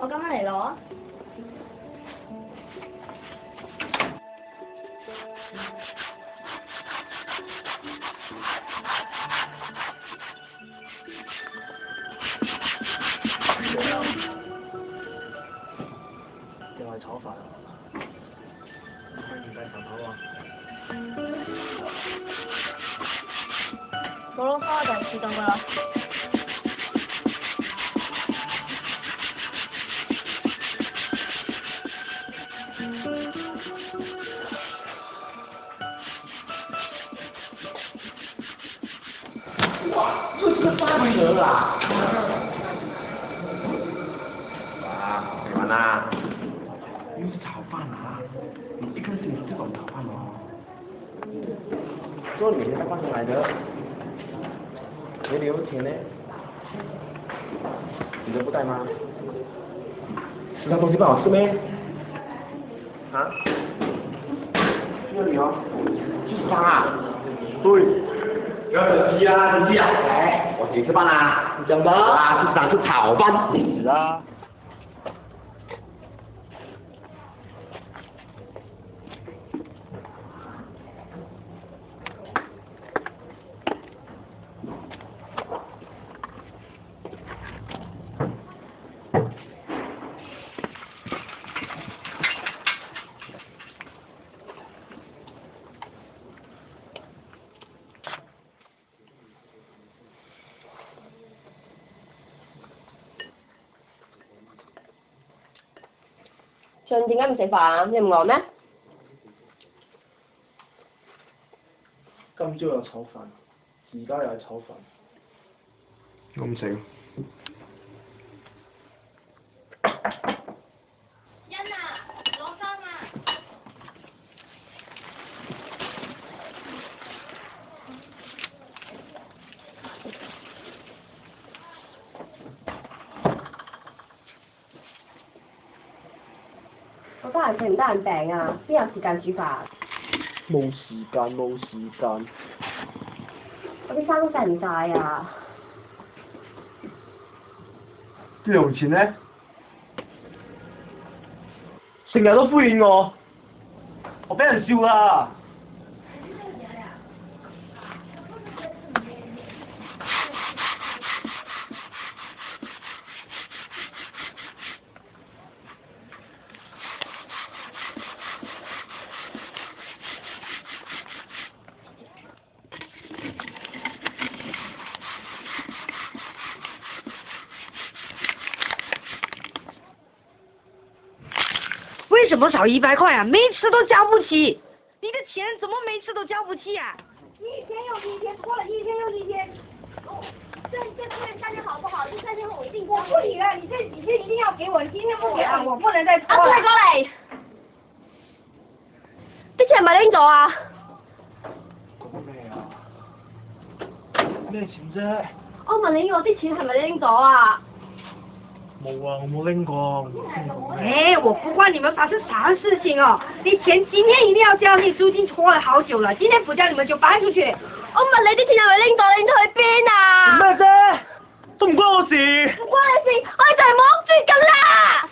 今晚嚟攞。 又係炒飯啊！看你帶飯盒啊！ 冇咯，翻去就係自動噶啦。 哇，又是3盒啦！ 哇，吃完啦？ 又是炒饭啊！你一个星期这种炒饭哦。 说你每天带饭盒来的，没留钱呢？你都不带吗？其他东西不好吃咩？啊？这里哦，就是汤啊。对。不要生气啊，生气啊！来，我请你吃饭啦。你讲吧。啊，是想吃炒饭。 是啊。 上點解唔食飯啊？你唔餓咩？ 今朝有炒飯，而家又係炒飯。 我唔食。 欣啊，攞衫啊！我得閒食唔得閒病啊，邊有時間煮飯？ 冇時間，冇時間。 我啲衫都洗唔晒啊！ 啲用錢呢？成日都敷衍我俾人笑啦！ 为什么少100块啊？每次都交不起，你的钱怎么每次都交不起啊？ 一天又一天，过了一天又一天。哦，这个月3天好不好？这3天后我一定过。我不理了，你这几天一定要给我，你今天不给啊，我不能再拖了。阿妹過嚟，啲錢係咪拎咗啊？ 講咩啊？咩錢啫？ 我問你我啲錢係咪拎咗啊？ 冇啊，我冇拎過。 哎，我不管你们发生啥事情哦，你钱今天一定要交，你租金拖了好久了，今天不交你们就搬出去。 我問你啲錢係咪拎咗，拎咗去邊啊？ 咩啫？都唔關我事。 唔關你事，我哋就係冇屋住㗎啦。